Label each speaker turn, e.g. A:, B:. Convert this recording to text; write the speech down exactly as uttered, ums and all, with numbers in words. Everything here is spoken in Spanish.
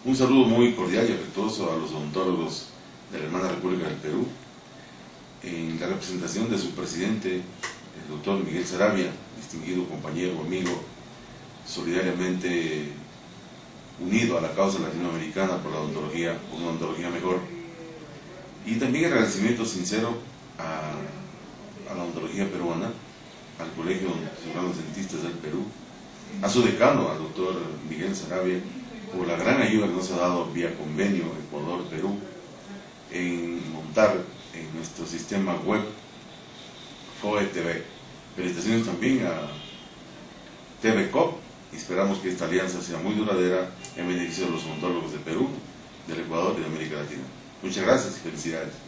A: Un saludo muy cordial y afectuoso a los odontólogos de la hermana República del Perú, en la representación de su presidente, el doctor Miguel Saravia, distinguido compañero, amigo, solidariamente unido a la causa latinoamericana por la odontología, por una odontología mejor. Y también el agradecimiento sincero a, a la odontología peruana, al Colegio de Ciudadanos Dentistas del Perú, a su decano, al doctor Miguel Saravia, por la gran ayuda que nos ha dado vía convenio Ecuador-Perú en montar en nuestro sistema web F O E T V. Felicitaciones también a T V C O P y esperamos que esta alianza sea muy duradera en beneficio de los odontólogos de Perú, del Ecuador y de América Latina. Muchas gracias y felicidades.